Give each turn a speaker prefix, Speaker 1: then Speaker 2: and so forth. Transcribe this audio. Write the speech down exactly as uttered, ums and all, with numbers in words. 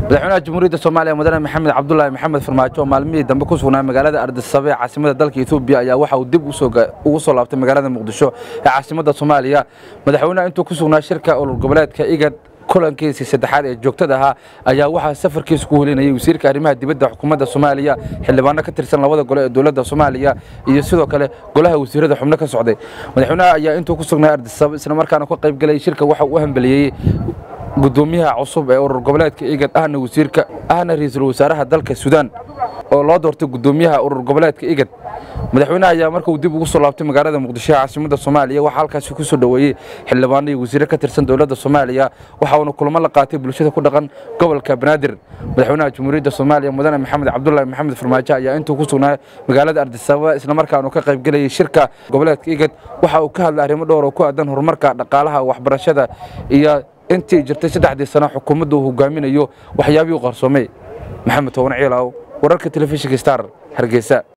Speaker 1: madaxweynaha jamhuuriyadda Soomaaliya mudane Maxamed Cabdullaahi Maxamed Farmaajo maalmihii dambe ku sugnaa magaalada Addis Ababa caasimadda dalka Itoobiya ayaa waxa uu dib ugu soo laabtay magaalada Muqdisho ee caasimadda Soomaaliya madaxweynaha intuu ku sugnaa shirka urur goboleedka IGAD kulankiisa saddexaad ee joogtada ah ayaa waxa safarkiisa ku helinayay wasiirka arrimaha dibadda xukuumadda Soomaaliya xildhibaano ka tirsan labada gole ee dawladda Soomaaliya iyo sidoo kale golaha wasiirada xubno ka socday madaxweynaha ayaa intuu ku sugnaa Addis Ababa isla markaana ka qayb galay shirka waxa uu hambaliyay gudoomiyaha cusub ee urur goboleedka IGAD ahna wasiirka ahna ra'iisul wasaaraha dalka Suudaan oo loo doortay gudoomiyaha urur goboleedka IGAD madaxweynaha ayaa markuu dib ugu soo laabtay magaalada Muqdisho ee caasimadda Soomaaliya waxa halkaas ku soo dhaweeyay xildhibaano iyo wasiirro ka tirsan dawladda Soomaaliya waxa uu kulamo la qaatay bulshada ku dhaqan gobolka Banaadir madaxweynaha jamhuuriyadda Soomaaliya mudane Maxamed Cabdullaahi Maxamed Farmaajo ayaa intuu ku sugnaa magaalada Addis Ababa isla markaana ka qayb galay shirka goboleedka IGAD waxa uu ka hadlay arrimo dhowr oo ku aadan horumarka dhaqaalaha waxbarashada iyo intii jirtay saddexdii sano xukuumaddu hogaaminayo waxyaabihii qarsoomay maxamed toban ciilaaw wararka telefishinka Star Hargeysa.